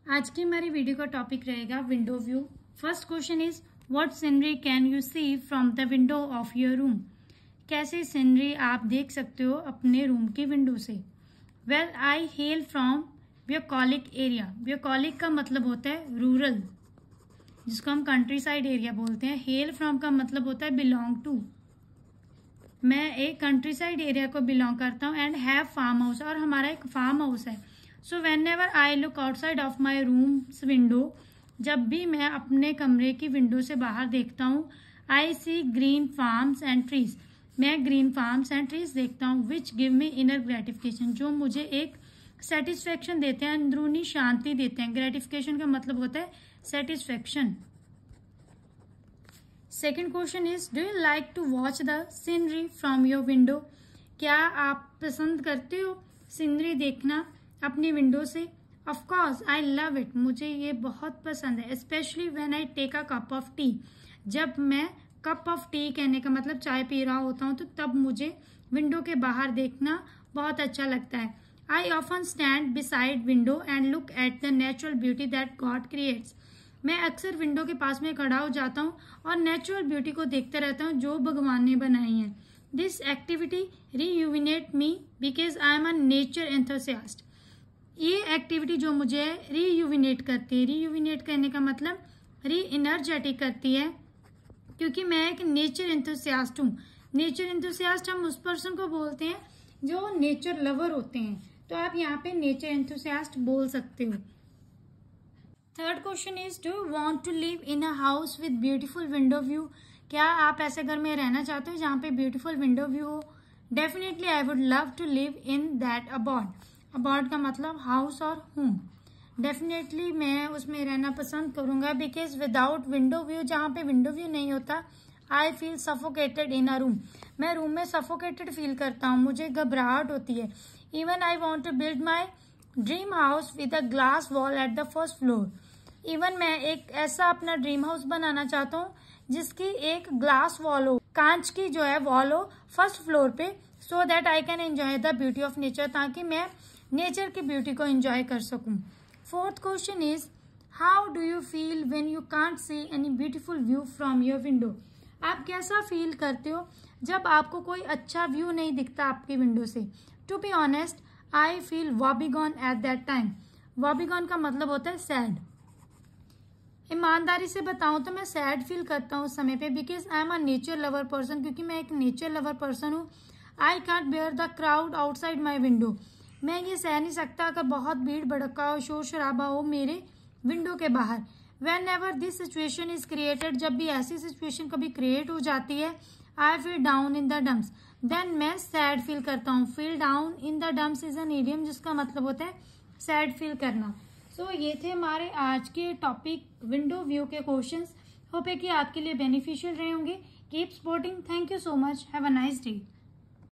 आज की हमारी वीडियो का टॉपिक रहेगा window view. First question is what scenery can you see from the window of your room. कैसे सीनरी आप देख सकते हो अपने रूम की विंडो से। Well I hail from bucolic area. Bucolic का मतलब होता है रूरल, जिसको हम कंट्री साइड एरिया बोलते हैं। हेल फ्रॉम का मतलब होता है बिलोंग टू। मैं एक कंट्री साइड एरिया को बिलोंग करता हूँ एंड हैव फार्म हाउस, और हमारा एक फार्म हाउस है। So whenever I look outside of my room's window, जब भी मैं अपने कमरे की विंडो से बाहर देखता हूँ, I see green farms and trees. मैं ग्रीन फार्म्स एंड ट्रीज देखता हूँ which give me inner gratification, जो मुझे एक सेटिस्फेक्शन देते हैं, अंदरूनी शांति देते हैं। ग्रेटिफिकेशन का मतलब होता है satisfaction. Second question is do you like to watch the scenery from your window. क्या आप पसंद करते हो सीनरी देखना अपनी विंडो से। ऑफकोर्स आई लव इट, मुझे ये बहुत पसंद है। Specially when I take a cup of tea. जब मैं कप ऑफ टी कहने का मतलब चाय पी रहा होता हूँ, तो तब मुझे विंडो के बाहर देखना बहुत अच्छा लगता है। I often stand beside window and look at the natural beauty that God creates. मैं अक्सर विंडो के पास में खड़ा हो जाता हूँ और नेचुरल ब्यूटी को देखते रहता हूँ जो भगवान ने बनाई है। This activity rejuvenate me because I am a nature enthusiast. ये एक्टिविटी जो मुझे रीयूविनेट करती है, रीयूविनेट करने का मतलब री एनर्जेटिक करती है, क्योंकि मैं एक नेचर एंथुसियास्ट हूँ। नेचर एंथुसियास्ट हम उस पर्सन को बोलते हैं जो नेचर लवर होते हैं, तो आप यहाँ पे नेचर एंथुसियास्ट बोल सकते हो। Third question is do you want to live in a house with beautiful window view. क्या आप ऐसे घर में रहना चाहते हो जहाँ पे ब्यूटीफुल विंडो व्यू हो। Definitely I would love to live in that abode. Abode का मतलब हाउस और होम। डेफिनेटली मैं उसमें रहना पसंद करूंगा, बिकॉज विदाउट विंडो व्यू, जहाँ पे विंडो व्यू नहीं होता, I feel suffocated in a room. मैं रूम में सफोकेटेड फील करता हूँ, मुझे घबराहट होती है। Even I want to build my dream house with a glass wall at the first floor. Even मैं एक ऐसा अपना ड्रीम हाउस बनाना चाहता हूँ जिसकी एक ग्लास वॉल हो, कांच की जो है वॉल हो फर्स्ट फ्लोर पे, so that I can enjoy the beauty of nature, ताकि मैं नेचर की ब्यूटी को एंजॉय कर सकूं। Fourth question is how do you feel when you can't see any beautiful view from your window. आप कैसा feel करते हो जब आपको कोई अच्छा व्यू नहीं दिखता आपकी विंडो से। To be honest I feel woebegone at that time. Woebegone का मतलब होता है सैड। ईमानदारी से बताऊं तो मैं सैड फील करता हूँ उस समय पे, because I am a nature lover person. क्योंकि मैं एक नेचर लवर पर्सन हूँ। I can't bear the crowd outside my window. मैं ये सह नहीं सकता अगर बहुत भीड़ भड़का हो, शोर शराबा हो मेरे विंडो के बाहर। Whenever this situation is created, जब भी ऐसी सिचुएशन कभी क्रिएट हो जाती है, I feel down in the dumps, then मैं सैड फील करता हूँ। Feel down in the dumps is an idiom जिसका मतलब होता है सैड फील करना। सो ये थे हमारे आज के टॉपिक विंडो व्यू के क्वेश्चंस। होप है कि आपके लिए बेनिफिशियल रहे होंगे। Keep supporting. Thank you so much. Have a nice day.